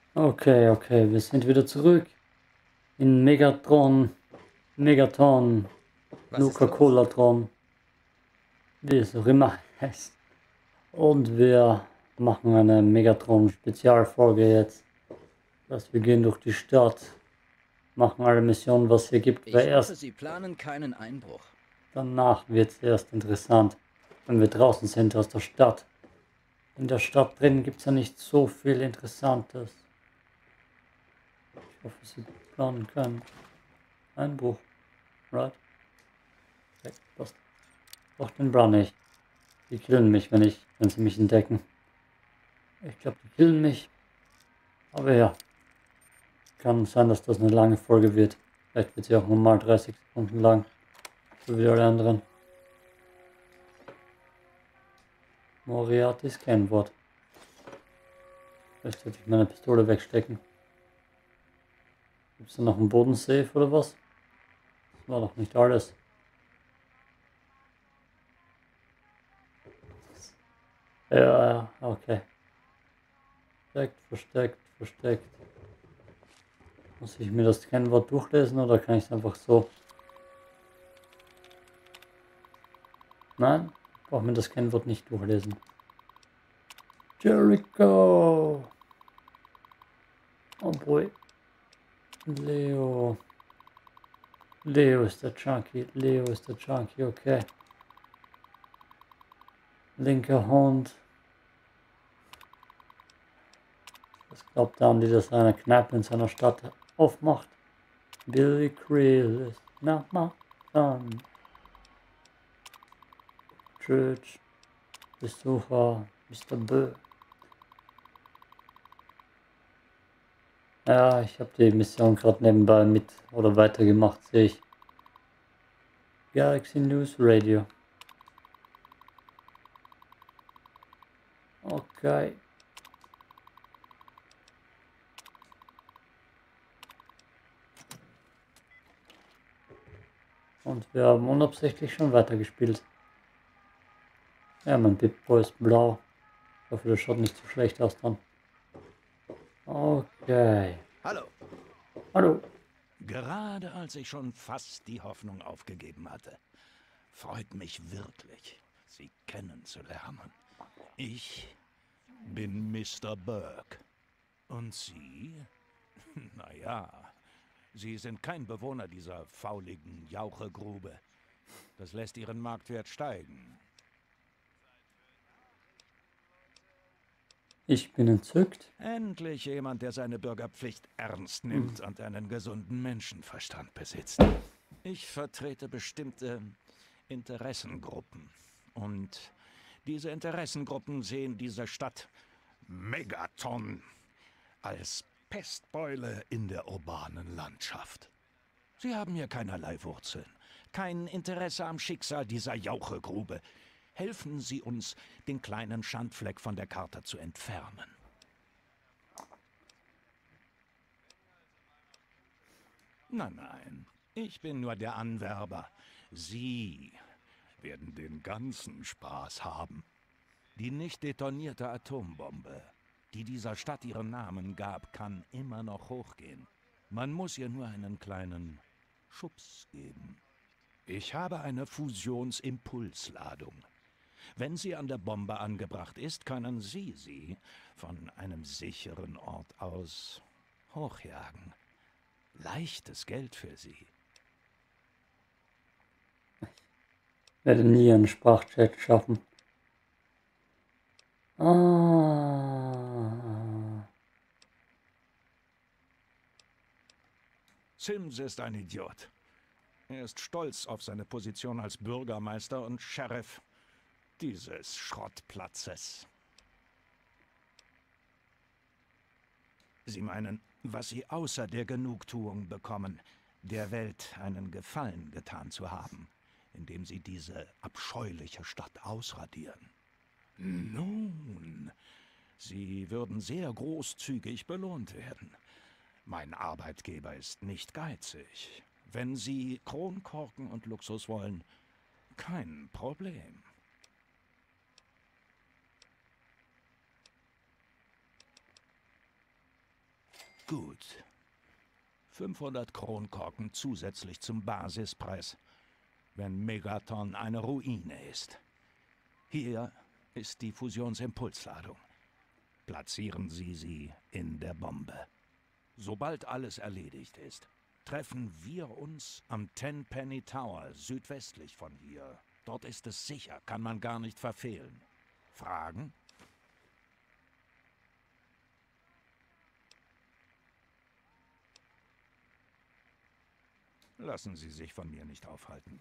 Okay, okay, wir sind wieder zurück in Megaton, Was ist los? Nuka-Cola-Tron, wie es auch immer heißt. Und wir machen eine Megatron-Spezialfolge jetzt. Das wir gehen durch die Stadt, machen alle Missionen, was es hier gibt, weil Ich hoffe, erst Sie planen keinen Einbruch. danach wird es erst interessant, wenn wir draußen sind aus der Stadt. In der Stadt drin gibt es ja nicht so viel Interessantes. Ich hoffe, Sie planen keinen Einbruch, right? Okay, passt. Doch, den Bra nicht. Die killen mich, wenn sie mich entdecken. Ich glaube, die killen mich. Aber ja, kann sein, dass das eine lange Folge wird. Vielleicht wird sie auch normal 30 Sekunden lang. So wie alle anderen. Moriarty ist kein Wort. Vielleicht sollte ich meine Pistole wegstecken. Gibt es da noch einen Bodensafe oder was? Das war doch nicht alles. Ja, okay. Versteckt, versteckt, versteckt. Muss ich mir das Kennwort durchlesen oder kann ich es einfach so? Nein, ich brauche mir das Kennwort nicht durchlesen. Jericho! Oh boy. Leo. Leo ist der Junkie. Leo ist der Junkie, okay. Linker Hund. Was glaubt er an, die das eine Kneipe in seiner Stadt aufmacht? Billy Creel ist Nachbarn. Church. Besucher. Mr. Bö. Ja, ich habe die Mission gerade nebenbei mit oder weitergemacht, sehe ich. Galaxy News Radio. Okay. Und wir haben unabsichtlich schon weitergespielt. Ja, mein Pip-Boy ist blau. Ich hoffe, das schaut nicht so schlecht aus dann. Okay. Hallo. Hallo. Gerade als ich schon fast die Hoffnung aufgegeben hatte. Freut mich wirklich, Sie kennenzulernen. Ich bin Mr. Burke. Und Sie? Naja, Sie sind kein Bewohner dieser fauligen Jauchegrube. Das lässt Ihren Marktwert steigen. Ich bin entzückt. Endlich jemand, der seine Bürgerpflicht ernst nimmt und einen gesunden Menschenverstand besitzt. Ich vertrete bestimmte Interessengruppen. Und diese Interessengruppen sehen diese Stadt Megaton als Pestbeule in der urbanen Landschaft. Sie haben hier keinerlei Wurzeln, kein Interesse am Schicksal dieser Jauchegrube. Helfen Sie uns, den kleinen Schandfleck von der Karte zu entfernen. Nein, nein, ich bin nur der Anwerber. Sie werden den ganzen Spaß haben. Die nicht detonierte Atombombe, die dieser Stadt ihren Namen gab, kann immer noch hochgehen. Man muss ihr nur einen kleinen Schubs geben. Ich habe eine Fusionsimpulsladung. Wenn sie an der Bombe angebracht ist, können Sie sie von einem sicheren Ort aus hochjagen. Leichtes Geld für Sie. Werde nie einen Sprachchat schaffen. Ah. Sims ist ein Idiot. Er ist stolz auf seine Position als Bürgermeister und Sheriff dieses Schrottplatzes. Sie meinen, was Sie außer der Genugtuung bekommen, der Welt einen Gefallen getan zu haben, indem Sie diese abscheuliche Stadt ausradieren. Nun, Sie würden sehr großzügig belohnt werden. Mein Arbeitgeber ist nicht geizig. Wenn Sie Kronkorken und Luxus wollen, kein Problem. Gut. 500 Kronkorken zusätzlich zum Basispreis, wenn Megaton eine Ruine ist. Hier ist die Fusionsimpulsladung. Platzieren Sie sie in der Bombe. Sobald alles erledigt ist, treffen wir uns am Tenpenny Tower südwestlich von hier. Dort ist es sicher, kann man gar nicht verfehlen. Fragen? Lassen Sie sich von mir nicht aufhalten.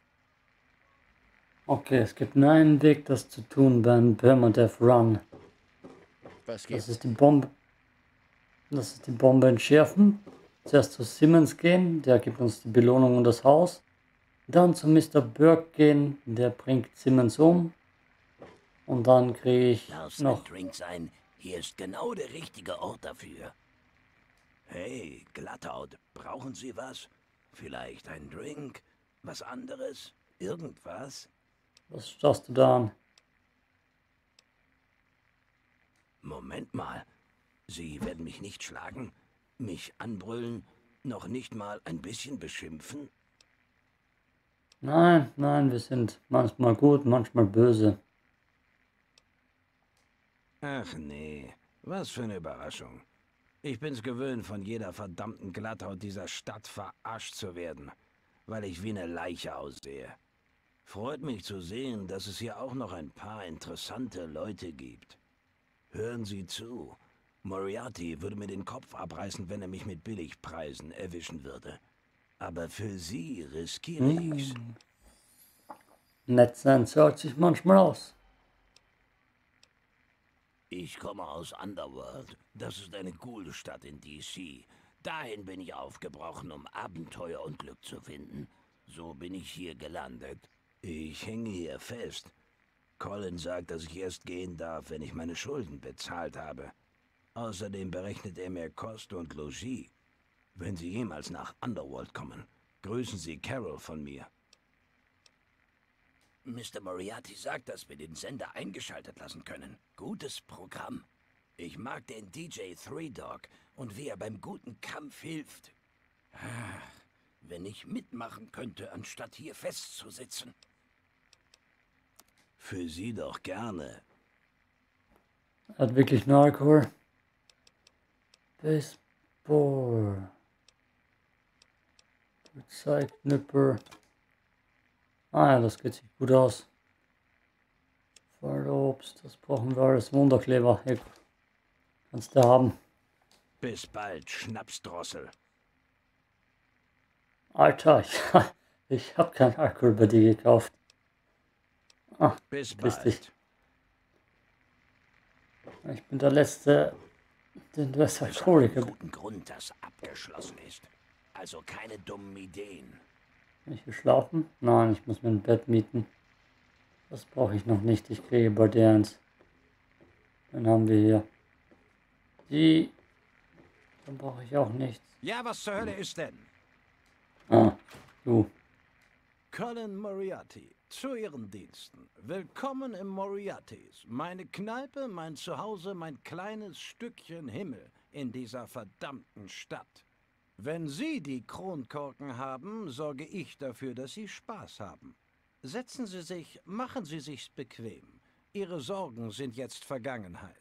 Okay, es gibt nur einen Weg, das zu tun beim Permadeath Run. Was Das gibt's? ist die Bombe. Das ist die Bombe entschärfen. Zuerst zu Simmons gehen, der gibt uns die Belohnung und das Haus. Dann zu Mr. Burke gehen, der bringt Simmons um. Und dann kriege ich Darf's ein noch... Drink sein? Hier ist genau der richtige Ort dafür. Hey, Glatthaut, brauchen Sie was? Vielleicht ein Drink? Was anderes? Irgendwas? Was schaust du da an? Moment mal. Sie werden mich nicht schlagen, mich anbrüllen, noch nicht mal ein bisschen beschimpfen? Nein, nein, wir sind manchmal gut, manchmal böse. Ach nee, was für eine Überraschung. Ich bin's gewöhnt, von jeder verdammten Glatthaut dieser Stadt verarscht zu werden, weil ich wie eine Leiche aussehe. Freut mich zu sehen, dass es hier auch noch ein paar interessante Leute gibt. Hören Sie zu. Moriarty würde mir den Kopf abreißen, wenn er mich mit Billigpreisen erwischen würde. Aber für Sie riskiere ich's. Nett sein zahlt sich manchmal aus. Ich komme aus Underworld. Das ist eine coole Stadt in DC. Dahin bin ich aufgebrochen, um Abenteuer und Glück zu finden. So bin ich hier gelandet. Ich hänge hier fest. Colin sagt, dass ich erst gehen darf, wenn ich meine Schulden bezahlt habe. Außerdem berechnet er mir Kost und Logis. Wenn Sie jemals nach Underworld kommen, grüßen Sie Carol von mir. Mr. Moriarty sagt, dass wir den Sender eingeschaltet lassen können. Gutes Programm. Ich mag den DJ Three Dog und wie er beim guten Kampf hilft. Wenn ich mitmachen könnte, anstatt hier festzusitzen. Für Sie doch gerne. Er hat wirklich nur Alkohol. Baseball. Polizei-Knüppel. Ah ja, das geht sich gut aus. Fallobst, das brauchen wir alles. Wunderkleber, hey, kannst du haben. Bis bald, Schnapsdrossel. Alter, ich habe keinen Alkohol bei dir gekauft. Ah, Bis grüß dich. bald. Ich bin der Letzte, den du als Es hat einen Alkoholiker guten Grund, dass abgeschlossen ist. Also keine dummen Ideen. Kann ich hier schlafen? Nein, ich muss mir ein Bett mieten. Das brauche ich noch nicht. Ich kriege bei dir eins. Dann haben wir hier die. Dann brauche ich auch nichts. Ja, was zur Hölle ist denn? Ah, du. Colin Moriarty, zu Ihren Diensten. Willkommen im Moriartys. Meine Kneipe, mein Zuhause, mein kleines Stückchen Himmel in dieser verdammten Stadt. Wenn Sie die Kronkorken haben, sorge ich dafür, dass Sie Spaß haben. Setzen Sie sich, machen Sie sich's bequem. Ihre Sorgen sind jetzt Vergangenheit.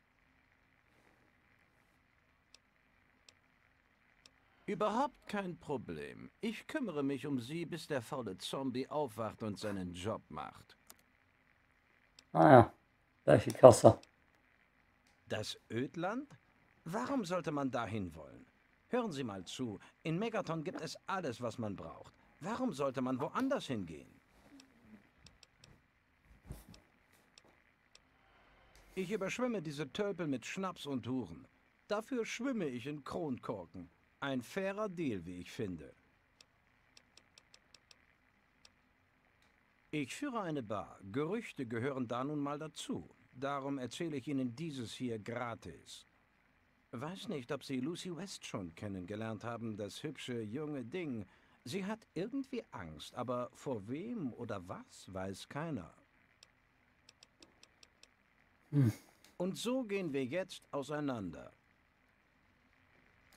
Überhaupt kein Problem. Ich kümmere mich um Sie, bis der faule Zombie aufwacht und seinen Job macht. Ah ja, gleiche Kasse. Das Ödland? Warum sollte man dahin wollen? Hören Sie mal zu, in Megaton gibt es alles, was man braucht. Warum sollte man woanders hingehen? Ich überschwimme diese Tölpel mit Schnaps und Huren. Dafür schwimme ich in Kronkorken. Ein fairer Deal, wie ich finde. Ich führe eine Bar. Gerüchte gehören da nun mal dazu. Darum erzähle ich Ihnen dieses hier gratis. Weiß nicht, ob Sie Lucy West schon kennengelernt haben, das hübsche junge Ding. Sie hat irgendwie Angst, aber vor wem oder was, weiß keiner. Und so gehen wir jetzt auseinander.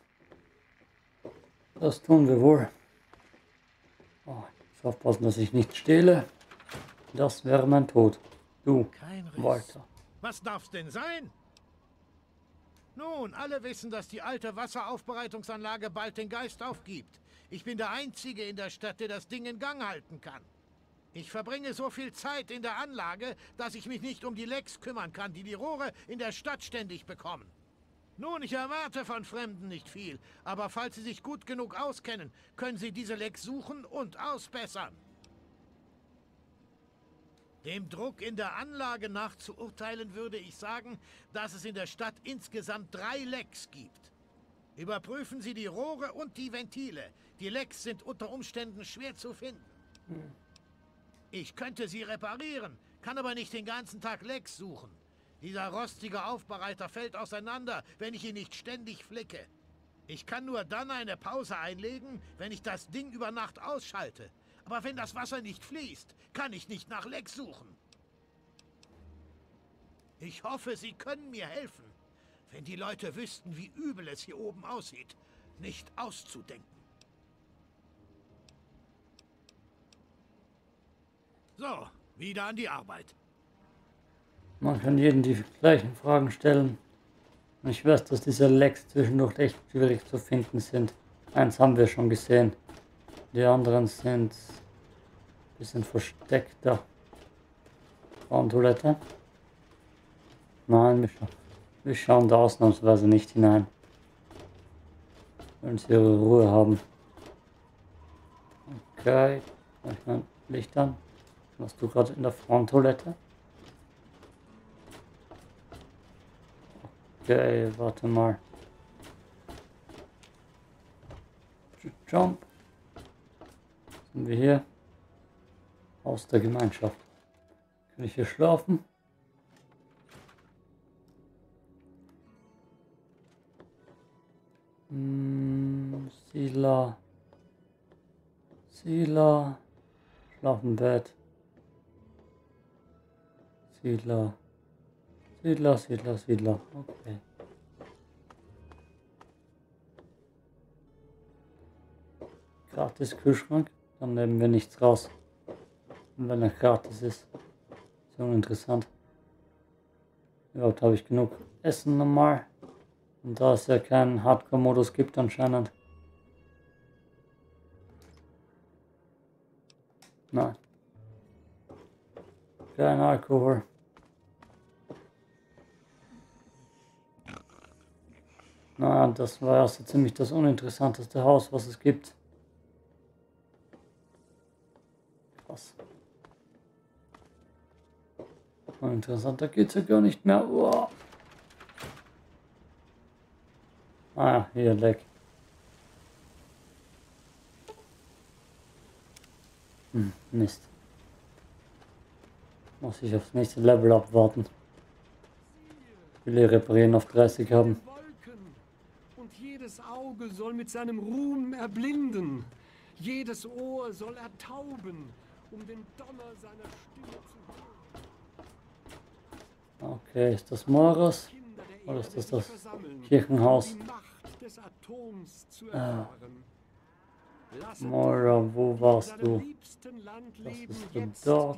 Das tun wir wohl. Oh, ich muss aufpassen, dass ich nicht stehle. Das wäre mein Tod. Du, Kein Riss. Walter. Was darf's denn sein? Nun, alle wissen, dass die alte Wasseraufbereitungsanlage bald den Geist aufgibt. Ich bin der Einzige in der Stadt, der das Ding in Gang halten kann. Ich verbringe so viel Zeit in der Anlage, dass ich mich nicht um die Lecks kümmern kann, die die Rohre in der Stadt ständig bekommen. Nun, ich erwarte von Fremden nicht viel, aber falls Sie sich gut genug auskennen, können Sie diese Lecks suchen und ausbessern. Dem Druck in der Anlage nach zu urteilen, würde ich sagen, dass es in der Stadt insgesamt 3 Lecks gibt. Überprüfen Sie die Rohre und die Ventile. Die Lecks sind unter Umständen schwer zu finden. Ich könnte sie reparieren, kann aber nicht den ganzen Tag Lecks suchen. Dieser rostige Aufbereiter fällt auseinander, wenn ich ihn nicht ständig flicke. Ich kann nur dann eine Pause einlegen, wenn ich das Ding über Nacht ausschalte. Aber wenn das Wasser nicht fließt, kann ich nicht nach Lecks suchen. Ich hoffe, Sie können mir helfen. Wenn die Leute wüssten, wie übel es hier oben aussieht, nicht auszudenken. So, wieder an die Arbeit. Man kann jedem die gleichen Fragen stellen. Und ich weiß, dass diese Lecks zwischendurch echt schwierig zu finden sind. Eins haben wir schon gesehen. Die anderen sind ein bisschen versteckter. Frauentoilette? Nein, wir schauen da ausnahmsweise nicht hinein. Wenn sie ihre Ruhe haben. Okay, ich mein Licht an. Warst du gerade in der Frauentoilette? Okay, warte mal. Jump. Sind wir hier? Haus der Gemeinschaft. Kann ich hier schlafen? Sila. Schlafenbett. Siedler. Okay. Gratis Kühlschrank. Dann nehmen wir nichts raus. Und wenn er gratis ist. Ist uninteressant. Überhaupt habe ich genug Essen normal. Und da es ja keinen Hardcore-Modus gibt anscheinend. Nein. Kein Alkohol. Na, das war ja so ziemlich das uninteressanteste Haus, was es gibt. Krass. Uninteressanter geht's ja gar nicht mehr. Uah. Ah, hier, Leck. Mist. Muss ich aufs nächste Level abwarten. Will ich reparieren auf 30 haben. Und jedes Auge soll mit seinem Ruhm erblinden. Jedes Ohr soll ertauben, um den Donner seiner Stimme zu hören. Okay, ist das Moros? Oder ist das Kirchenhaus? Mora, wo warst du? Das ist der Dog.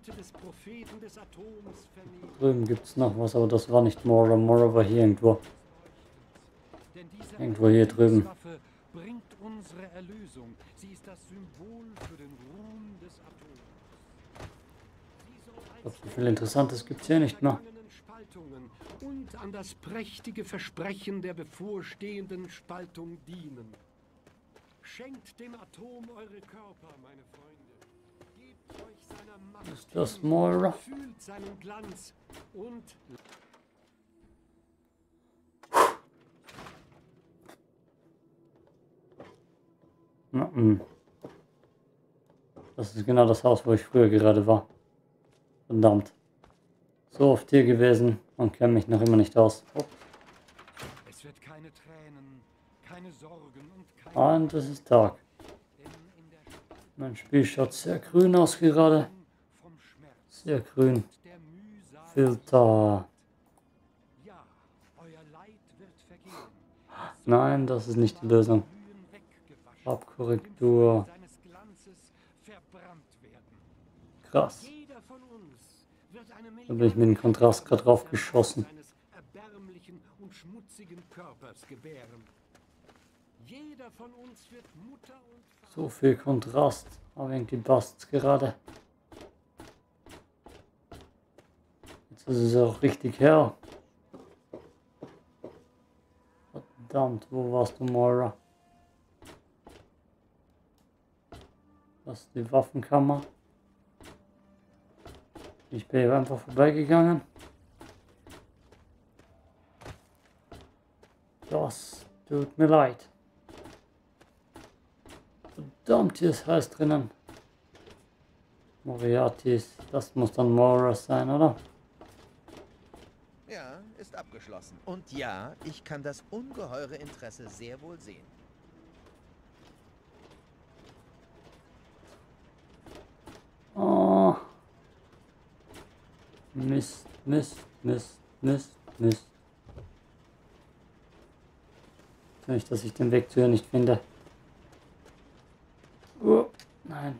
Drüben gibt es noch was, aber das war nicht Mora. Mora war hier irgendwo. Irgendwo hier drüben. Bringt unsere Erlösung. Sie ist das Symbol für den Ruhm des Atoms. Ich glaube, so viel Interessantes gibt es hier nicht mehr. Und an das prächtige Versprechen der bevorstehenden Spaltung dienen. Schenkt dem Atom eure Körper, meine Freunde. Gebt euch seiner Macht. Ist das Moira? Fühlt seinen Glanz und Das ist genau das Haus, wo ich früher gerade war. Verdammt. So oft hier gewesen und kenne mich noch immer nicht aus. Oh. es wird keine Tränen, keine Sorgen und keine Und es ist Tag. Mein Spiel schaut sehr grün aus gerade. vom Schmerz Sehr grün. der Mühsal. Filter. Ja, euer Leid wird vergehen. Nein, das ist nicht die Lösung. Mühen weggewandt. Farbkorrektur. Seines Glanzes verbrannt werden. Krass. Jeder von uns wird eine Da bin ich mit dem Kontrast gerade drauf geschossen. seines erbärmlichen und schmutzigen Körpers gebären. Jeder von uns wird Mutter und Vater. So viel Kontrast. Aber irgendwie passt's gerade. Jetzt ist es auch richtig hell. Verdammt, wo warst du, Moira? Das ist die Waffenkammer. Ich bin hier einfach vorbeigegangen. Das tut mir leid. Verdammt, hier ist heiß drinnen. Moriartys, das muss dann Moira sein, oder? Ja, ist abgeschlossen. Und ja, ich kann das ungeheure Interesse sehr wohl sehen. Oh. Mist, Mist, Mist, Mist, Mist. Nicht, dass ich den Weg zu ihr nicht finde. Nein.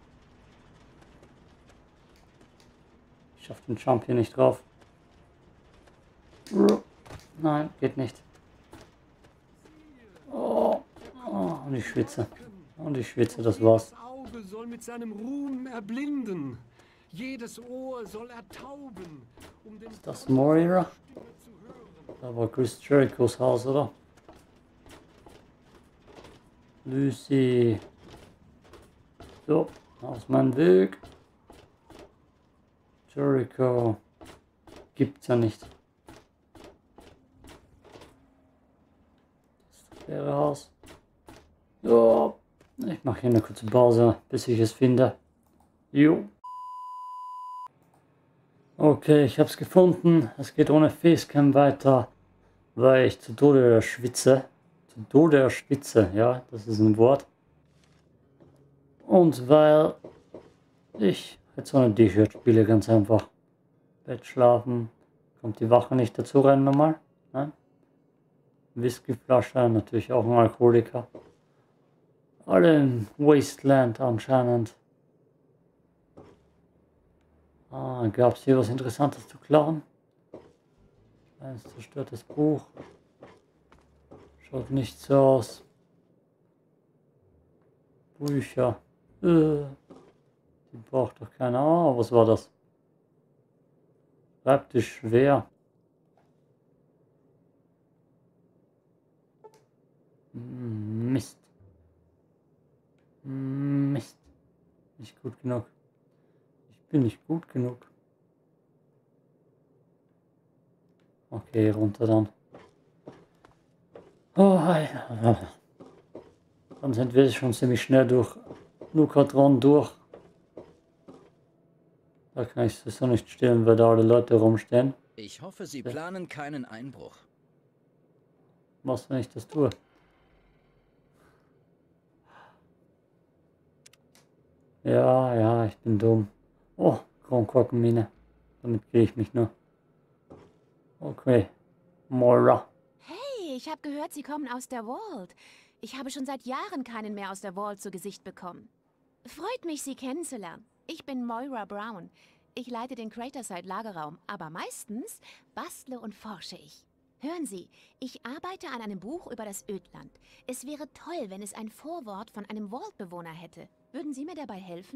Ich schaffe den Jump hier nicht drauf. Nein, geht nicht. Oh, und ich schwitze. Und ich schwitze, das war's. Jedes Auge soll mit seinem Ruhm erblinden. Jedes Ohr soll ertauben, um den Ist das Moira? Stimme zu hören. Da war Chris Jerichos Haus, oder? Lucy. So, aus meinem Weg. Jericho. Gibt's ja nicht. Das leere Haus. So, ich mache hier eine kurze Pause, bis ich es finde. Jo. Okay, ich habe es gefunden. Es geht ohne Facecam weiter, weil ich zu Tode schwitze. Zu Tode schwitze, ja, das ist ein Wort. Und weil ich jetzt so ein T-Shirt spiele, ganz einfach. Bett schlafen, kommt die Wache nicht dazu rein normal. Ne? Whiskyflasche, natürlich auch ein Alkoholiker. Alle im Wasteland anscheinend. Gab es hier was Interessantes zu klauen? Ein zerstörtes Buch. Schaut nicht so aus. Bücher. Die braucht doch keiner. Oh, was war das? Bleibt dich schwer. Mist. Mist. Nicht gut genug. Ich bin nicht gut genug. Okay, runter dann. Oh, dann sind wir schon ziemlich schnell durch Lukatron durch. Da kann ich sowieso nicht stehlen, weil da alle Leute rumstehen. Ich hoffe, Sie planen keinen Einbruch. Was, wenn ich das tue? Ja, ich bin dumm. Oh, Kronkorkenmine. Damit kriege ich mich nur. Okay. Moira. Hey, ich habe gehört, Sie kommen aus der Vault. Ich habe schon seit Jahren keinen mehr aus der Vault zu Gesicht bekommen. Freut mich, Sie kennenzulernen. Ich bin Moira Brown. Ich leite den Craterside-Lagerraum, aber meistens bastle und forsche ich. Hören Sie, ich arbeite an einem Buch über das Ödland. Es wäre toll, wenn es ein Vorwort von einem Vault-Bewohner hätte. Würden Sie mir dabei helfen?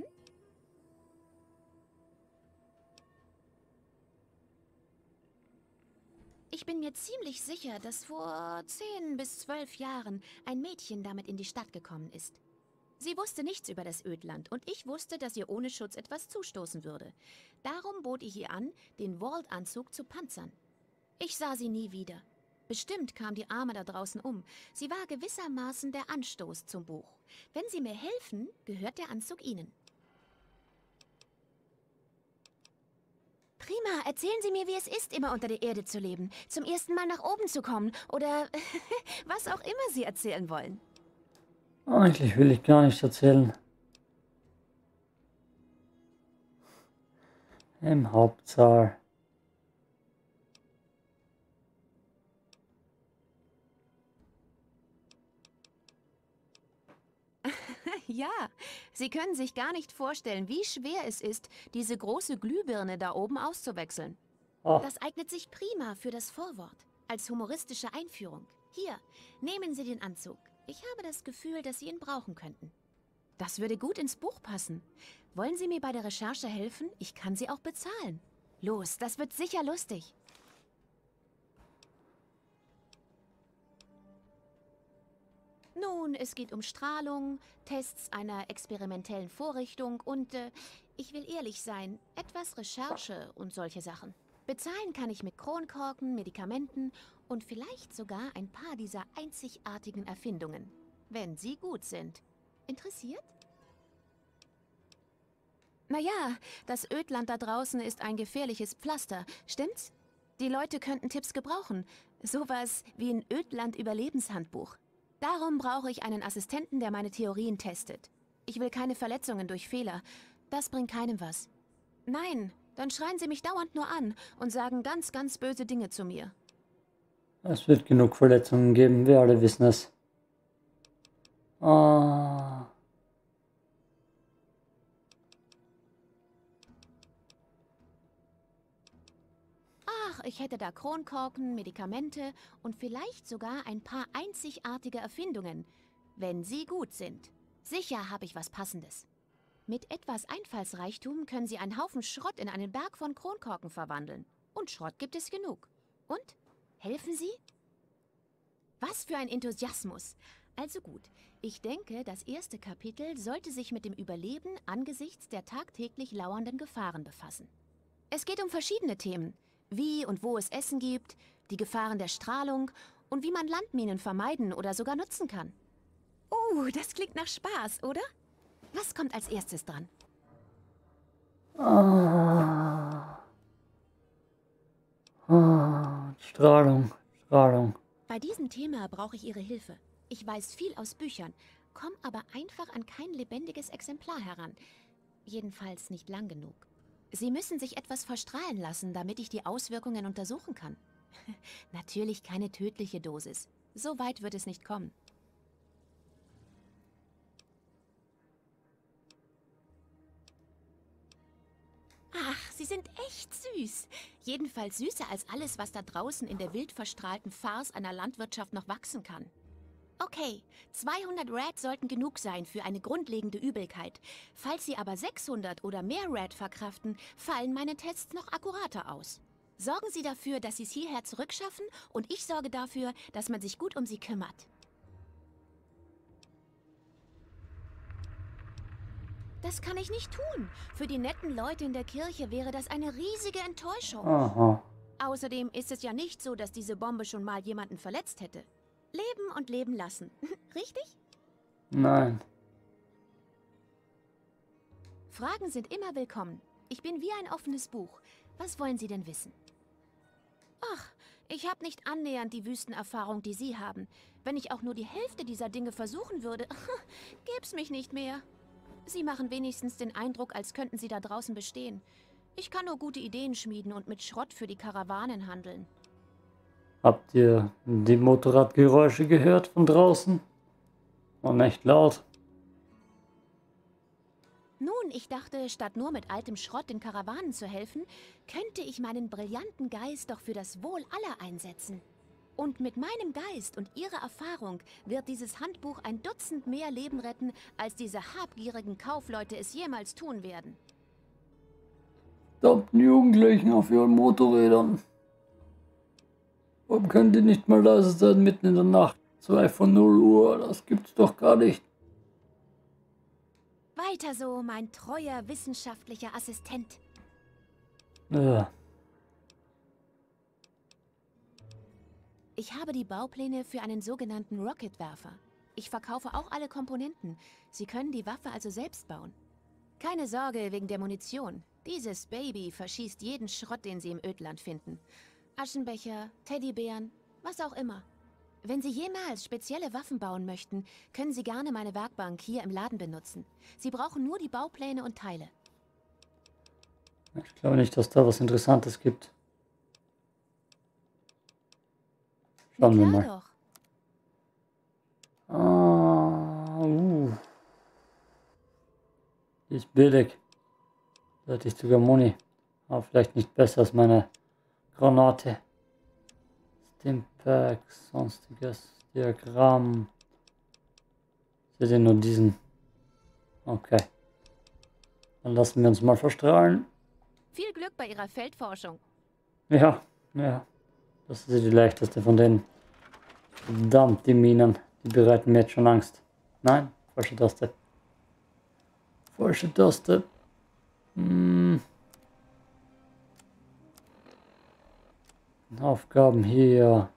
Ich bin mir ziemlich sicher, dass vor 10 bis 12 Jahren ein Mädchen damit in die Stadt gekommen ist. Sie wusste nichts über das Ödland und ich wusste, dass ihr ohne Schutz etwas zustoßen würde. Darum bot ich ihr an, den Vault-Anzug zu panzern. Ich sah sie nie wieder. Bestimmt kam die Arme da draußen um. Sie war gewissermaßen der Anstoß zum Buch. Wenn Sie mir helfen, gehört der Anzug Ihnen. Prima, erzählen Sie mir, wie es ist, immer unter der Erde zu leben, zum ersten Mal nach oben zu kommen oder was auch immer Sie erzählen wollen. Eigentlich will ich gar nicht erzählen. Im Hauptsaal. Ja, Sie können sich gar nicht vorstellen, wie schwer es ist, diese große Glühbirne da oben auszuwechseln. Oh, Das eignet sich prima für das Vorwort, als humoristische Einführung. Hier, nehmen Sie den Anzug. Ich habe das Gefühl, dass Sie ihn brauchen könnten. Das würde gut ins Buch passen. Wollen Sie mir bei der Recherche helfen? Ich kann Sie auch bezahlen. Los, das wird sicher lustig. Nun, es geht um Strahlung, Tests einer experimentellen Vorrichtung und, ich will ehrlich sein, etwas Recherche und solche Sachen. Bezahlen kann ich mit Kronkorken, Medikamenten und vielleicht sogar ein paar dieser einzigartigen Erfindungen. Wenn sie gut sind. Interessiert? Naja, das Ödland da draußen ist ein gefährliches Pflaster, stimmt's? Die Leute könnten Tipps gebrauchen. Sowas wie ein Ödland-Überlebenshandbuch. Darum brauche ich einen Assistenten, der meine Theorien testet. Ich will keine Verletzungen durch Fehler. Das bringt keinem was. Nein, dann schreien sie mich dauernd nur an und sagen ganz, ganz böse Dinge zu mir. es wird genug Verletzungen geben, wir alle wissen es. Ah, Ach, ich hätte da Kronkorken, Medikamente und vielleicht sogar ein paar einzigartige Erfindungen, wenn sie gut sind. Sicher habe ich was Passendes. Mit etwas Einfallsreichtum können Sie einen Haufen Schrott in einen Berg von Kronkorken verwandeln. Und Schrott gibt es genug. Und? Helfen Sie? Was für ein Enthusiasmus! Also gut, ich denke, das erste Kapitel sollte sich mit dem Überleben angesichts der tagtäglich lauernden Gefahren befassen. Es geht um verschiedene Themen. Wie und wo es Essen gibt, die Gefahren der Strahlung und wie man Landminen vermeiden oder sogar nutzen kann. Das klingt nach Spaß, oder? Was kommt als erstes dran? Strahlung, Strahlung. Bei diesem Thema brauche ich Ihre Hilfe. Ich weiß viel aus Büchern, komme aber einfach an kein lebendiges Exemplar heran. Jedenfalls nicht lang genug. Sie müssen sich etwas verstrahlen lassen, damit ich die Auswirkungen untersuchen kann. Natürlich keine tödliche Dosis. So weit wird es nicht kommen. Ach, Sie sind echt süß. Jedenfalls süßer als alles, was da draußen in der wild verstrahlten Farce einer Landwirtschaft noch wachsen kann. Okay, 200 Rad sollten genug sein für eine grundlegende Übelkeit. Falls Sie aber 600 oder mehr Rad verkraften, fallen meine Tests noch akkurater aus. Sorgen Sie dafür, dass Sie es hierher zurückschaffen und ich sorge dafür, dass man sich gut um Sie kümmert. Das kann ich nicht tun. Für die netten Leute in der Kirche wäre das eine riesige Enttäuschung. Aha. Außerdem ist es ja nicht so, dass diese Bombe schon mal jemanden verletzt hätte. Leben und leben lassen. Richtig? Nein. Fragen sind immer willkommen. Ich bin wie ein offenes Buch. Was wollen Sie denn wissen? Ach, ich habe nicht annähernd die Wüstenerfahrung, die Sie haben. Wenn ich auch nur die Hälfte dieser Dinge versuchen würde, gäb's mich nicht mehr. Sie machen wenigstens den Eindruck, als könnten Sie da draußen bestehen. Ich kann nur gute Ideen schmieden und mit Schrott für die Karawanen handeln. Habt ihr die Motorradgeräusche gehört von draußen? War echt laut. Nun, ich dachte, statt nur mit altem Schrott den Karawanen zu helfen, könnte ich meinen brillanten Geist doch für das Wohl aller einsetzen. Und mit meinem Geist und Ihrer Erfahrung wird dieses Handbuch ein Dutzend mehr Leben retten, als diese habgierigen Kaufleute es jemals tun werden. Verdammten Jugendlichen auf ihren Motorrädern. Warum können die nicht mal leise sein mitten in der Nacht? 2 von 0 Uhr, das gibt's doch gar nicht. Weiter so, mein treuer wissenschaftlicher Assistent. Ja. Ich habe die Baupläne für einen sogenannten Rocketwerfer. Ich verkaufe auch alle Komponenten. Sie können die Waffe also selbst bauen. Keine Sorge wegen der Munition. Dieses Baby verschießt jeden Schrott, den Sie im Ödland finden. Aschenbecher, Teddybären, was auch immer. Wenn Sie jemals spezielle Waffen bauen möchten, können Sie gerne meine Werkbank hier im Laden benutzen. Sie brauchen nur die Baupläne und Teile. Ich glaube nicht, dass da was Interessantes gibt. Na Schauen wir klar mal. doch. Ah, Die ist billig. Da hätte ich sogar Muni. Aber vielleicht nicht besser als meine Granate. Stimpack, sonstiges Diagramm. Seht ihr nur diesen? Okay. Dann lassen wir uns mal verstrahlen. Viel Glück bei Ihrer Feldforschung. Ja, ja. Das ist die leichteste von denen. Verdammt, die Minen. Die bereiten mir jetzt schon Angst. Nein, falsche Taste. Falsche Taste. Aufgaben hier.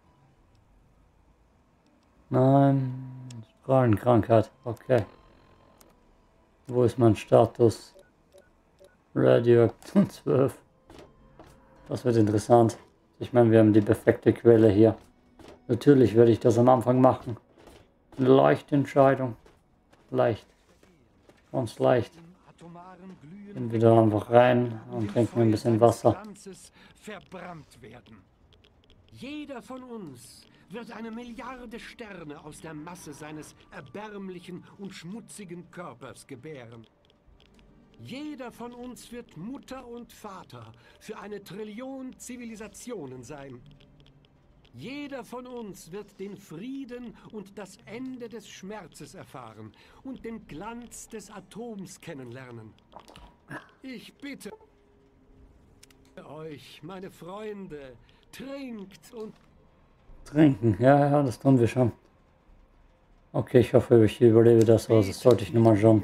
Nein. Strahlenkrankheit. Okay. Wo ist mein Status? Radioaktion 12. Das wird interessant. Ich meine, wir haben die perfekte Quelle hier. Natürlich werde ich das am Anfang machen. Eine leichte Entscheidung. Leicht. Ganz leicht. Gehen wir da einfach rein und trinken ein bisschen Wasser. Verbrannt werden. Jeder von uns wird eine Milliarde Sterne aus der Masse seines erbärmlichen und schmutzigen Körpers gebären. Jeder von uns wird Mutter und Vater für 1 Trillion Zivilisationen sein. Jeder von uns wird den Frieden und das Ende des Schmerzes erfahren und den Glanz des Atoms kennenlernen. Ich bitte euch, meine Freunde, trinkt und... Trinken, ja, das tun wir schon. Okay, ich hoffe, ich überlebe das, aber das sollte ich nun mal schon.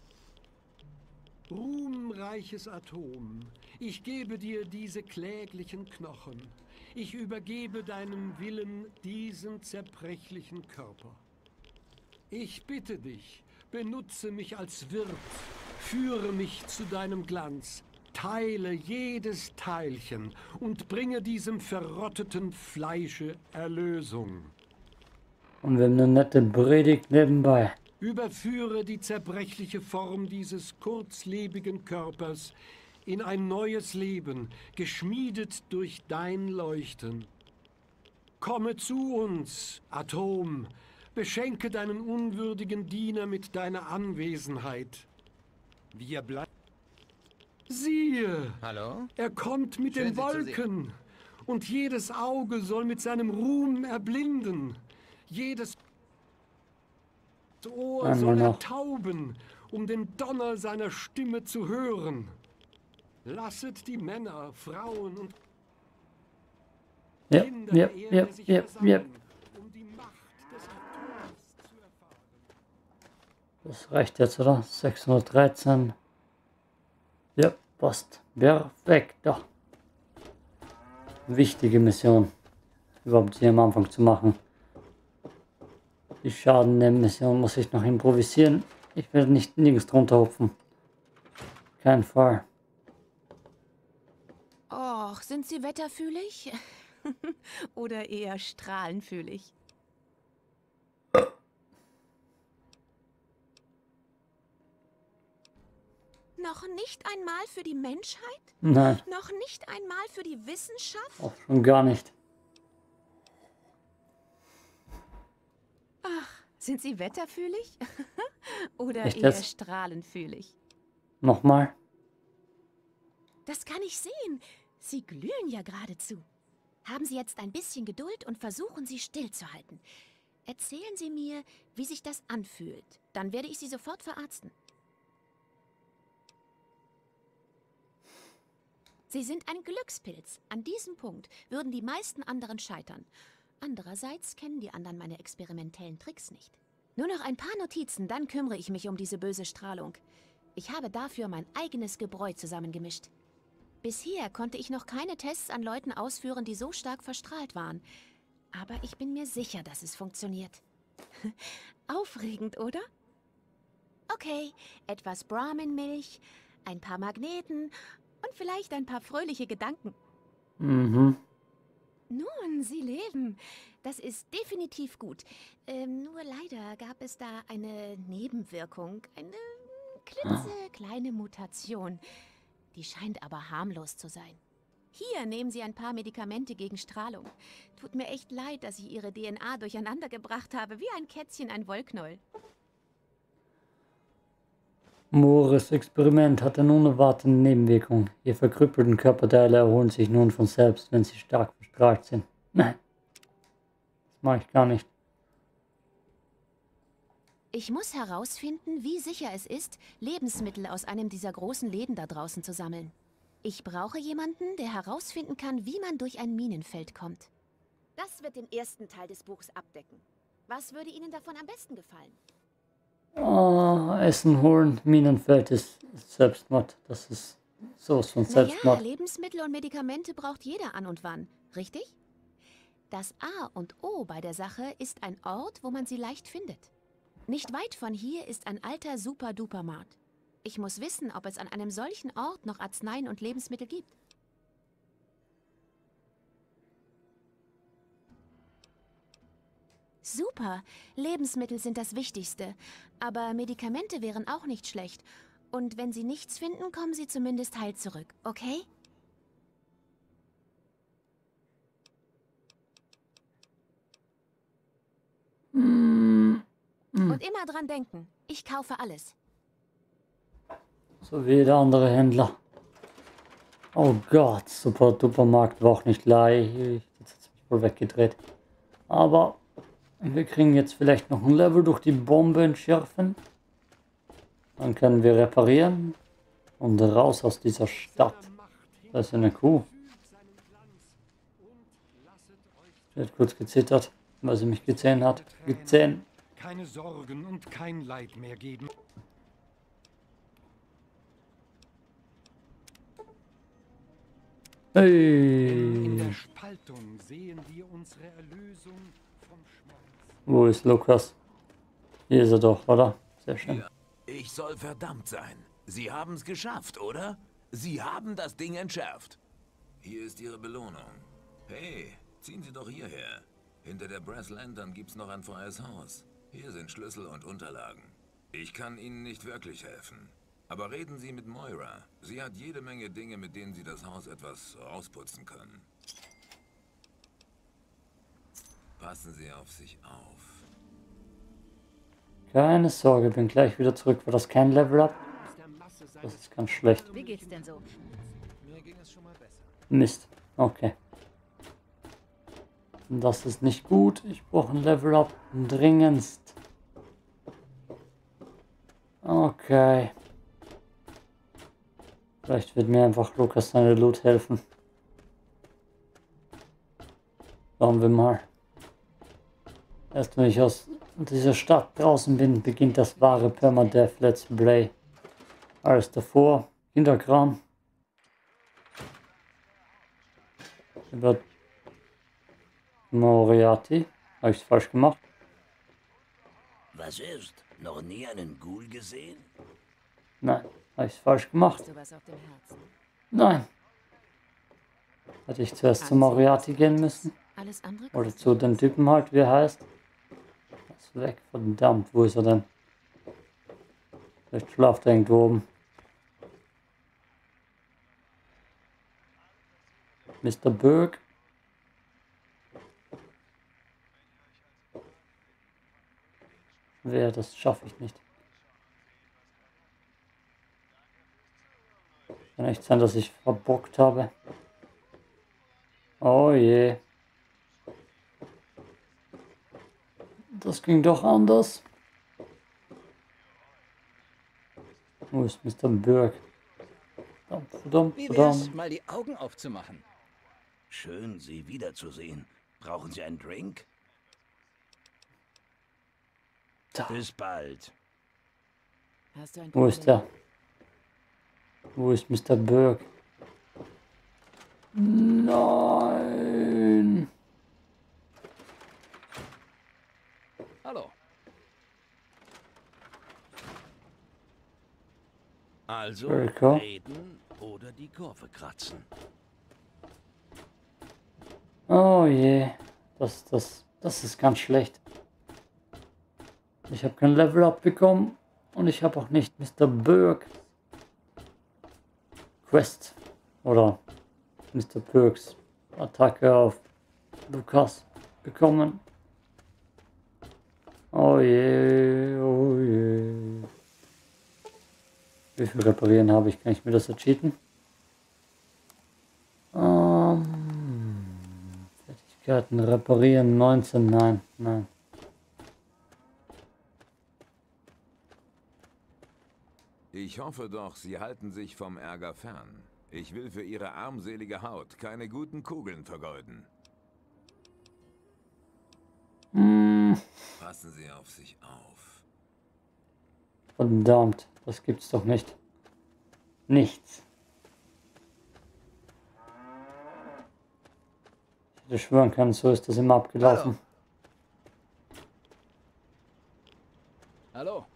Ruhmreiches Atom, ich gebe dir diese kläglichen Knochen. Ich übergebe deinem Willen diesen zerbrechlichen Körper. Ich bitte dich, benutze mich als Wirt, führe mich zu deinem Glanz, teile jedes Teilchen und bringe diesem verrotteten Fleische Erlösung. Und wir haben eine nette Predigt nebenbei. Überführe die zerbrechliche Form dieses kurzlebigen Körpers in ein neues Leben, geschmiedet durch dein Leuchten. Komme zu uns, Atom, beschenke deinen unwürdigen Diener mit deiner Anwesenheit. Wir bleiben... Siehe! Hallo? Er kommt mit Schön, den Sie zu sehen. Wolken, und jedes Auge soll mit seinem Ruhm erblinden. Jedes Ohr Einmal soll noch. ertauben, um den Donner seiner Stimme zu hören. Lasset die Männer, Frauen und Ja, Kinder ja, der ja, Erde sich ja, ja. versammeln, um die Macht des Atoms zu erfahren. Das reicht jetzt, oder? 613. Ja, passt. Perfekt. Ja. Wichtige Mission. Überhaupt hier am Anfang zu machen. Die Schaden-Mission muss ich noch improvisieren. Ich werde nicht nirgends drunter hupfen. Kein Fall. Och, sind Sie wetterfühlig? Oder eher strahlenfühlig? Noch nicht einmal für die Menschheit? Nein, Noch nicht einmal für die Wissenschaft? auch schon gar nicht. Ach, sind Sie wetterfühlig? Oder Echt eher jetzt? strahlenfühlig? Nochmal. Das kann ich sehen. Sie glühen ja geradezu. Haben Sie jetzt ein bisschen Geduld und versuchen Sie stillzuhalten. Erzählen Sie mir, wie sich das anfühlt. Dann werde ich Sie sofort verarzten. Sie sind ein Glückspilz. An diesem Punkt würden die meisten anderen scheitern. Andererseits kennen die anderen meine experimentellen Tricks nicht. Nur noch ein paar Notizen, dann kümmere ich mich um diese böse Strahlung. Ich habe dafür mein eigenes Gebräu zusammengemischt. Bisher konnte ich noch keine Tests an Leuten ausführen, die so stark verstrahlt waren. Aber ich bin mir sicher, dass es funktioniert. Aufregend, oder? Okay, etwas Brahmin-Milch, ein paar Magneten und vielleicht ein paar fröhliche Gedanken. Mhm. Nun, Sie leben. Das ist definitiv gut. Nur leider gab es da eine Nebenwirkung, eine klitzekleine Mutation. Die scheint aber harmlos zu sein. Hier nehmen Sie ein paar Medikamente gegen Strahlung. Tut mir echt leid, dass ich Ihre DNA durcheinander gebracht habe, wie ein Kätzchen ein Wollknäuel. Moores Experiment hatte nun unerwartete Nebenwirkungen. Die verkrüppelten Körperteile erholen sich nun von selbst, wenn sie stark verstrahlt sind. Nein, das mache ich gar nicht. Ich muss herausfinden, wie sicher es ist, Lebensmittel aus einem dieser großen Läden da draußen zu sammeln. Ich brauche jemanden, der herausfinden kann, wie man durch ein Minenfeld kommt. Das wird den ersten Teil des Buchs abdecken. Was würde Ihnen davon am besten gefallen? Essen holen, Minenfeld ist Selbstmord. Das ist sowas von Selbstmord. Naja, Lebensmittel und Medikamente braucht jeder an und wann, richtig? Das A und O bei der Sache ist ein Ort, wo man sie leicht findet. Nicht weit von hier ist ein alter Super-Duper-Markt. Ich muss wissen, ob es an einem solchen Ort noch Arzneien und Lebensmittel gibt. Super, Lebensmittel sind das Wichtigste, aber Medikamente wären auch nicht schlecht. Und wenn Sie nichts finden, kommen Sie zumindest heil zurück, okay? Und immer dran denken, ich kaufe alles. So wie jeder andere Händler. Oh Gott, super duper Markt war auch nicht leicht. Jetzt hat es mich wohl weggedreht. Aber wir kriegen jetzt vielleicht noch ein Level durch die Bombe entschärfen. Dann können wir reparieren. Und raus aus dieser Stadt. Da ist eine Kuh. Sie hat kurz gezittert, weil sie mich gesehen hat. Gesehen. Keine Sorgen und kein Leid mehr geben. In der Hey. Spaltung sehen wir unsere Erlösung vom Schmerz. Wo ist Lukas? Hier ist er doch, oder? Sehr schön. Ja, ich soll verdammt sein. Sie haben es geschafft, oder? Sie haben das Ding entschärft. Hier ist Ihre Belohnung. Hey, ziehen Sie doch hierher. Hinter der Brass Lantern gibt's noch ein freies Haus. Hier sind Schlüssel und Unterlagen. Ich kann Ihnen nicht wirklich helfen. Aber reden Sie mit Moira. Sie hat jede Menge Dinge, mit denen Sie das Haus etwas rausputzen können. Passen Sie auf sich auf. Keine Sorge, bin gleich wieder zurück. War das kein Level Up? Das ist ganz schlecht. Wie geht's denn so? Mir ging es schon mal besser. Mist. Okay. Das ist nicht gut. Ich brauche ein Level Up. Dringendst. Okay. Vielleicht wird mir einfach Lukas seine Loot helfen. Schauen wir mal. Erst wenn ich aus dieser Stadt draußen bin, beginnt das wahre Permadeath Let's Play. Alles davor, Hinterkram. Über Moriarty. Habe ich es falsch gemacht? Was ist? Noch nie einen Ghoul gesehen? Nein, habe ich es falsch gemacht? Hast du was auf dem Herzen? Nein. Hätte ich zuerst zu Moriarty gehen müssen? Alles andere? Oder zu den Typen halt, wie er heißt. Ist weg, verdammt, wo ist er denn? Vielleicht schlaft er irgendwo oben. Mr. Burke. Wer, das schaffe ich nicht. Kann echt sein, dass ich verbockt habe. Oh je. Das ging doch anders. Wo ist Mr. Burke? Verdammt, Wie verdammt. wär's, mal die Augen aufzumachen? Schön, Sie wiederzusehen. Brauchen Sie einen Drink? Da. Bis bald. Hast du ein Wo ist der? Wo ist Mr. Burke? Nein. Hallo. Also Burke. reden oder die Kurve kratzen. Oh je. Das ist ganz schlecht. Ich habe kein Level Up bekommen. Und ich habe auch nicht Mr. Burke Quest. Oder Mr. Burks Attacke auf Lukas bekommen. Oh je, oh je. viel reparieren habe ich? Kann ich mir das jetzt cheaten? Fertigkeiten reparieren 19. Nein, nein. Ich hoffe doch, Sie halten sich vom Ärger fern. Ich will für Ihre armselige Haut keine guten Kugeln vergeuden. Passen Sie auf sich auf. Verdammt, das gibt's doch nicht. Nichts. Ich hätte schwören können, so ist das immer abgelaufen. Hallo.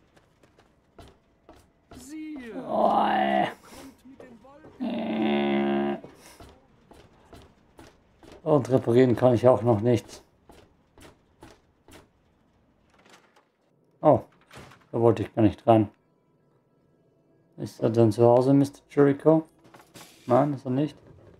Siehe, Oh, kommt mit den Wolken. Und reparieren kann ich auch noch nichts. Oh, da wollte ich gar nicht rein. Ist er denn zu Hause, Mr. Jericho? Nein, ist er nicht.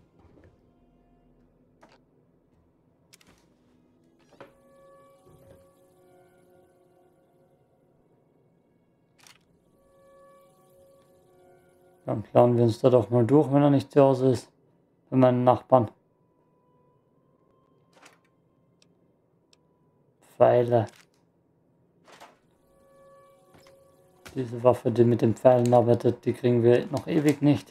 Dann planen wir uns da doch mal durch, wenn er nicht zu Hause ist. Für meinen Nachbarn. Pfeile. Diese Waffe, die mit den Pfeilen arbeitet, die kriegen wir noch ewig nicht.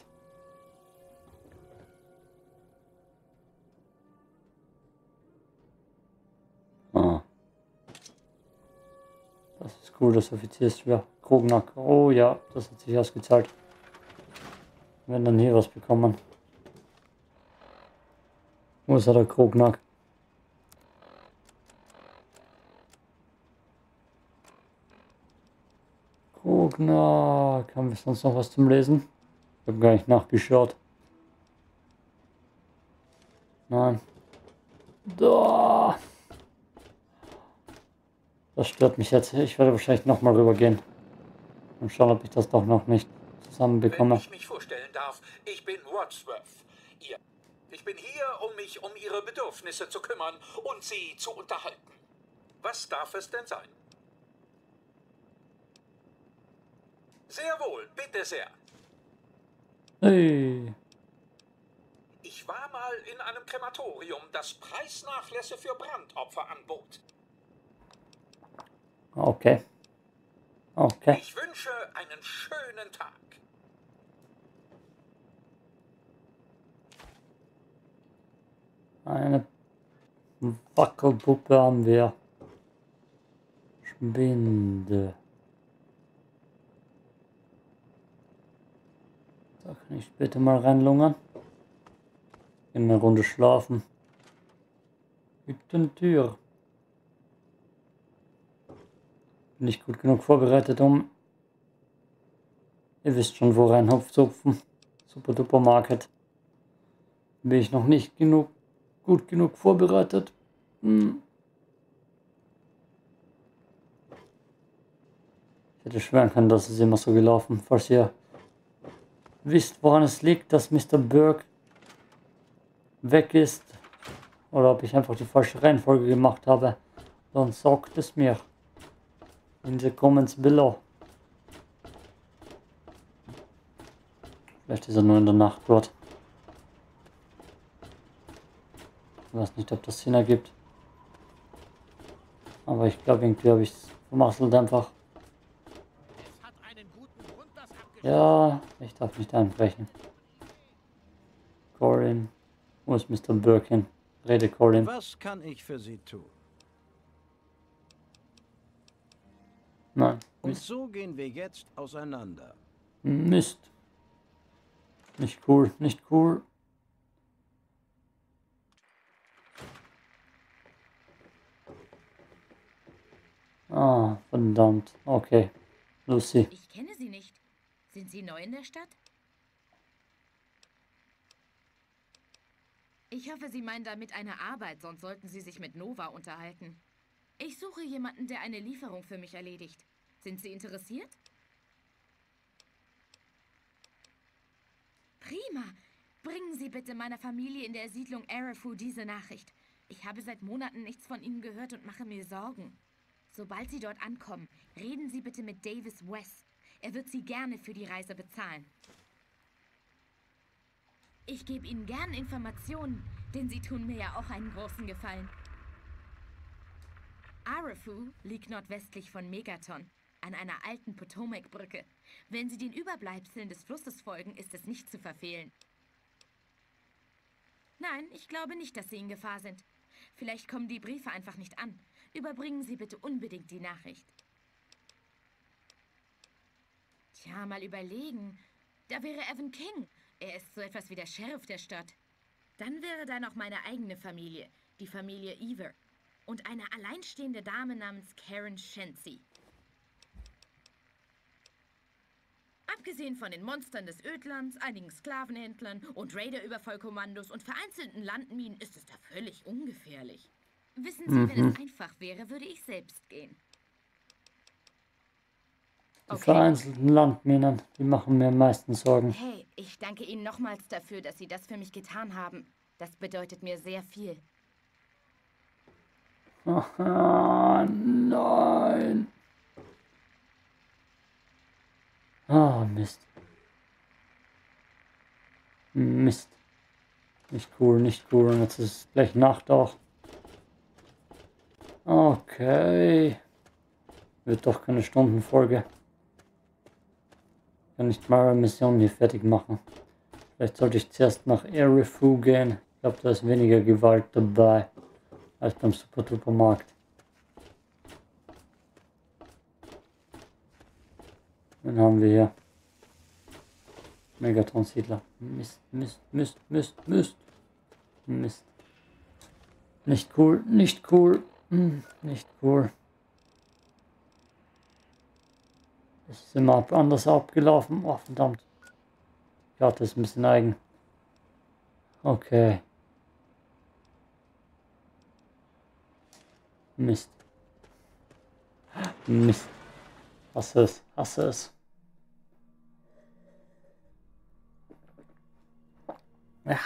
Ah. Das ist cool, das Offiziersschwert. Krognack. Oh ja, das hat sich ausgezahlt. Wir werden dann hier was bekommen. Wo ist der Krognack? Krognack. Haben wir sonst noch was zum Lesen? Ich habe gar nicht nachgeschaut. Nein. Da. Das stört mich jetzt. Ich werde wahrscheinlich nochmal rübergehen. Und schauen, ob ich das doch noch nicht zusammenbekomme. Wenn ich mich vorstellen darf, ich bin Wadsworth. Ich bin hier, um mich um Ihre Bedürfnisse zu kümmern und Sie zu unterhalten. Was darf es denn sein? Sehr wohl, bitte sehr. Hey. Ich war mal in einem Krematorium, das Preisnachlässe für Brandopfer anbot. Okay. Okay. Ich wünsche einen schönen Tag. Eine Wackelpuppe haben wir. Spinde. Da kann ich bitte mal reinlungern. Eine Runde schlafen. Hüttentür. Bin ich gut genug vorbereitet, um... Ihr wisst schon, wo reinhopfzupfen. Super duper Market. Bin ich noch nicht gut genug vorbereitet. Ich hätte schwören können, dass es immer so gelaufen. Falls ihr wisst, woran es liegt, dass Mr. Burke weg ist. Oder ob ich einfach die falsche Reihenfolge gemacht habe. Dann sagt es mir. In the comments below. Vielleicht ist er nur in der Nacht dort. Ich weiß nicht, ob das Sinn ergibt. Aber ich glaube, irgendwie habe ich es vermasselt einfach. Es hat einen guten Grund, das Ja, ich darf nicht einbrechen. Corin. Wo ist Mr. Birkin? Rede, Corin. Was kann ich für Sie tun? Nein. Und Mist. so gehen wir jetzt auseinander. Mist. Nicht cool, nicht cool. Ah, verdammt. Okay. Lucy. Ich kenne Sie nicht. Sind Sie neu in der Stadt? Ich hoffe, Sie meinen damit eine Arbeit, sonst sollten Sie sich mit Nova unterhalten. Ich suche jemanden, der eine Lieferung für mich erledigt. Sind Sie interessiert? Prima. Bringen Sie bitte meiner Familie in der Siedlung Arafu diese Nachricht. Ich habe seit Monaten nichts von Ihnen gehört und mache mir Sorgen. Sobald Sie dort ankommen, reden Sie bitte mit Davis West. Er wird Sie gerne für die Reise bezahlen. Ich gebe Ihnen gern Informationen, denn Sie tun mir ja auch einen großen Gefallen. Arafu liegt nordwestlich von Megaton, an einer alten Potomac-Brücke. Wenn Sie den Überbleibseln des Flusses folgen, ist es nicht zu verfehlen. Nein, ich glaube nicht, dass Sie in Gefahr sind. Vielleicht kommen die Briefe einfach nicht an. Überbringen Sie bitte unbedingt die Nachricht. Tja, mal überlegen. Da wäre Evan King. Er ist so etwas wie der Sheriff der Stadt. Dann wäre da noch meine eigene Familie, die Familie Ever. Und eine alleinstehende Dame namens Karen Shensi. Abgesehen von den Monstern des Ödlands, einigen Sklavenhändlern und Raider-Überfallkommandos und vereinzelten Landminen ist es da völlig ungefährlich. Wissen Sie, wenn es einfach wäre, würde ich selbst gehen. Die vereinzelten Landminen, die machen mir am meisten Sorgen. Hey, ich danke Ihnen nochmals dafür, dass Sie das für mich getan haben. Das bedeutet mir sehr viel. Aha, nein. Ah, Mist. Mist. Nicht cool, nicht cool. Und jetzt ist gleich Nacht auch. Okay. Wird doch keine Stundenfolge. Kann nicht mal eine Mission hier fertig machen. Vielleicht sollte ich zuerst nach Arafu gehen. Ich glaube, da ist weniger Gewalt dabei als beim Super-Duper-Markt. Dann haben wir hier Megaton-Siedler. Mist, Mist, Mist, Mist, Mist. Mist. Nicht cool, nicht cool. Nicht cool. Das ist immer anders abgelaufen. Oh, verdammt. Die Karte ist ein bisschen eigen. Okay. Mist. Mist. Hasse es, hasse es. Ja.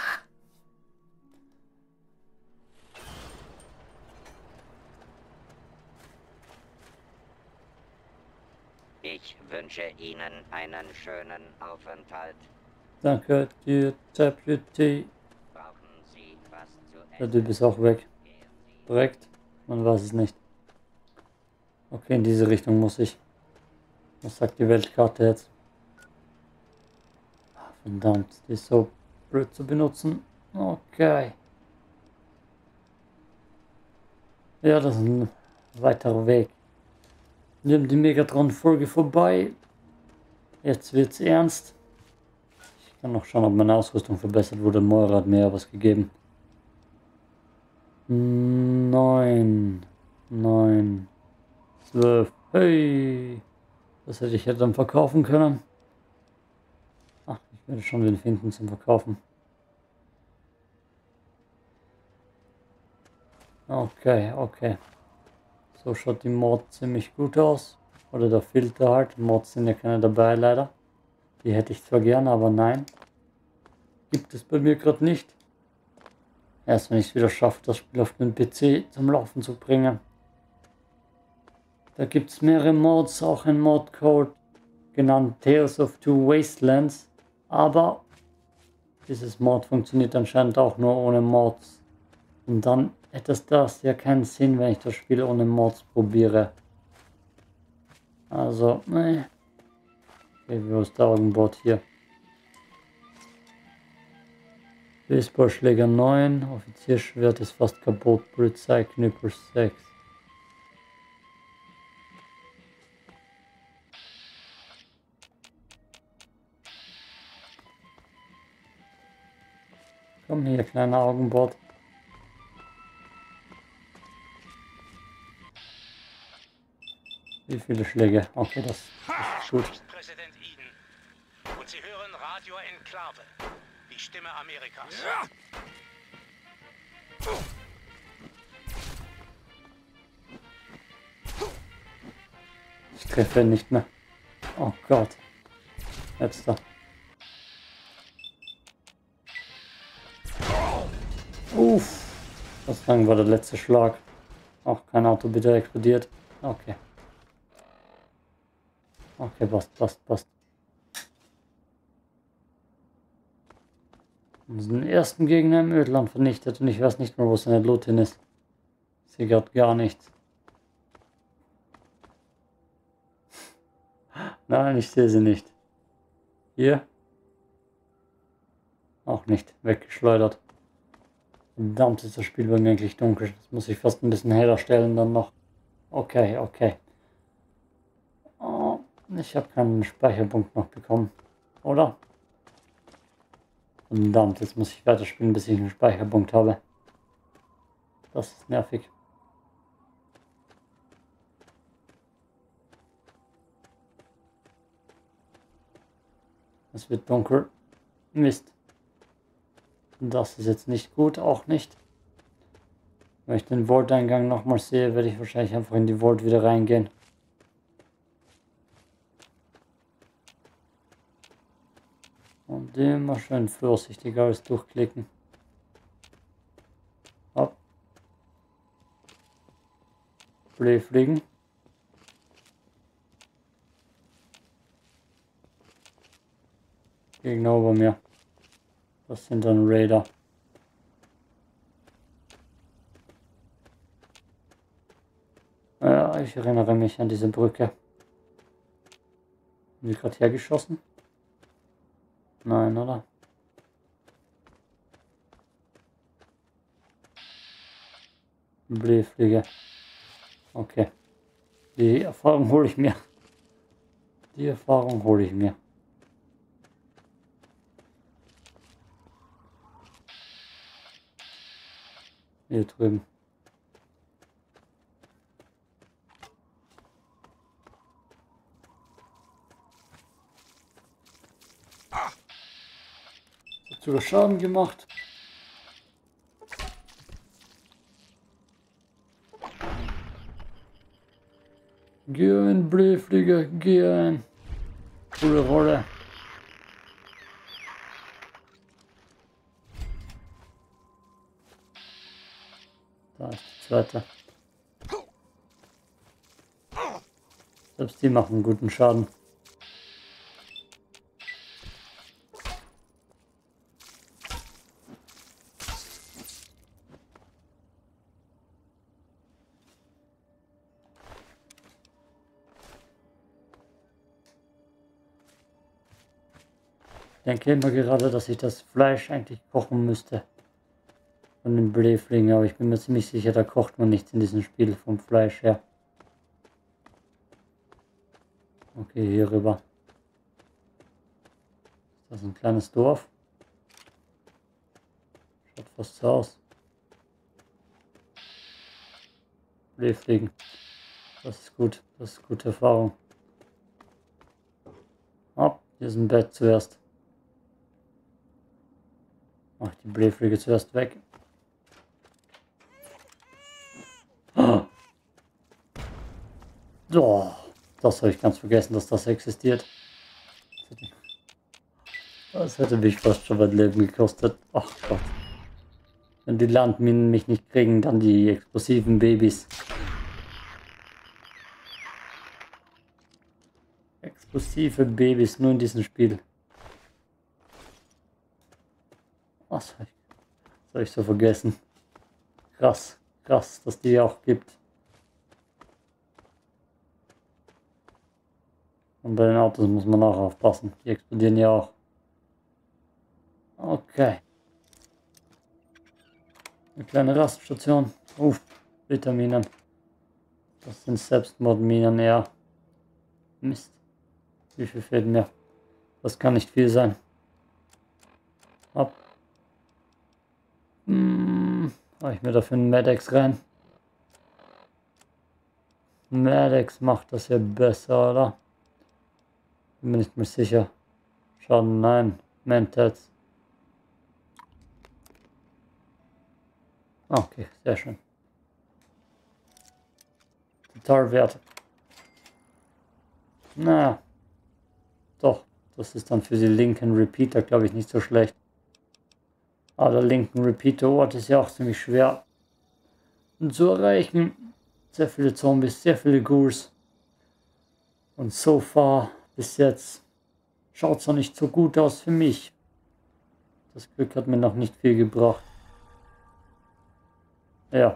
Ich wünsche Ihnen einen schönen Aufenthalt. Danke dir, Deputy. Brauchen Sie was zu essen? Der Typ ist auch weg. Direkt? Man weiß es nicht. Okay, in diese Richtung muss ich. Was sagt die Weltkarte jetzt? Ah, verdammt, die ist so blöd zu benutzen. Okay. Ja, das ist ein weiterer Weg. Wir haben die Megatron-Folge vorbei. Jetzt wird's ernst. Ich kann noch schauen, ob meine Ausrüstung verbessert wurde. Moira hat mir ja was gegeben. 9, 12. Hey! Das hätte ich ja dann verkaufen können. Ach, ich werde schon wen finden zum Verkaufen. Okay, okay. So schaut die Mod ziemlich gut aus. Oder der Filter halt. Mods sind ja keine dabei leider. Die hätte ich zwar gerne, aber nein. Gibt es bei mir gerade nicht. Erst wenn ich es wieder schaffe, das Spiel auf den PC zum Laufen zu bringen. Da gibt es mehrere Mods, auch ein Modcode genannt Tales of Two Wastelands. Aber dieses Mod funktioniert anscheinend auch nur ohne Mods. Und dann hätte das ja keinen Sinn, wenn ich das Spiel ohne Mods probiere. Also, ne. Okay, wo ist der Augenbord hier? Baseballschläger 9, Offizierschwert ist fast kaputt, Polizeiknüppel 6. Komm hier, kleiner Augenbord. Wie viele Schläge? Okay, das ist gut. Präsident Eden. Und Sie hören Radio Enklave, die Stimme Amerikas. Ich treffe ihn nicht mehr. Oh Gott. Jetzt da. Uff. Was lang war der letzte Schlag? Auch kein Auto bitte explodiert. Okay. Okay, passt. Unseren ersten Gegner im Ödland vernichtet und ich weiß nicht mehr, wo seine Loot hin ist. Ich sehe gerade gar nichts. Nein, ich sehe sie nicht. Hier. Auch nicht. Weggeschleudert. Verdammt, ist das Spiel bei mir eigentlich dunkel. Das muss ich fast ein bisschen heller stellen dann noch. Okay. Oh, ich habe keinen Speicherpunkt noch bekommen. Oder? Verdammt, jetzt muss ich weiterspielen, bis ich einen Speicherpunkt habe. Das ist nervig. Es wird dunkel. Mist. Das ist jetzt nicht gut, auch nicht. Wenn ich den Vault-Eingang nochmal sehe, werde ich wahrscheinlich einfach in die Vault wieder reingehen. Und immer schön vorsichtig alles durchklicken. Hopp. Fliegen. Gegner über mir. Das sind dann Raider. Ja, ich erinnere mich an diese Brücke. Haben die gerade hergeschossen? Nein, oder? Blähfliege. Okay. Die Erfahrung hole ich mir. Hier drüben. Hat sogar Schaden gemacht. Gehen, Blähfliege, gehen. Coole Rolle. Da ist die zweite. Selbst die machen guten Schaden. Ich denke immer gerade, dass ich das Fleisch eigentlich kochen müsste. Von den Blähfliegen, aber ich bin mir ziemlich sicher, da kocht man nichts in diesem Spiel vom Fleisch her. Okay, hier rüber. Ist das ein kleines Dorf? Schaut fast so aus. Blähfliegen. Das ist gut. Das ist gute Erfahrung. Hopp, hier ist ein Bett zuerst. Mach die Blähfliege zuerst weg. Oh, das habe ich ganz vergessen, dass das existiert. Das hätte mich fast schon mein Leben gekostet. Ach Gott. Wenn die Landminen mich nicht kriegen, dann die explosiven Babys. Explosive Babys nur in diesem Spiel. Was habe ich so vergessen? Krass, dass die auch gibt. Und bei den Autos muss man auch aufpassen. Die explodieren ja auch. Okay. Eine kleine Raststation. Vitaminen. Das sind Selbstmordminen, ja. Mist. Wie viel fehlt mir? Das kann nicht viel sein. Hopp. Mache ich mir dafür einen Med-X rein. Med-X macht das ja besser, oder? Bin mir nicht mehr sicher. Schaden, nein. Mentats. Okay, sehr schön. Totalwert. Na, doch. Das ist dann für die linken Repeater, glaube ich, nicht so schlecht. Aber der linken Repeater-Ort ist ja auch ziemlich schwer zu erreichen. Sehr viele Zombies, sehr viele Ghouls. Und so far bis jetzt schaut es noch nicht so gut aus für mich. Das Glück hat mir noch nicht viel gebracht. Ja.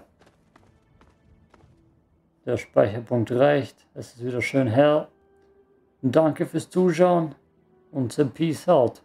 Der Speicherpunkt reicht. Es ist wieder schön hell. Und danke fürs Zuschauen und Peace out.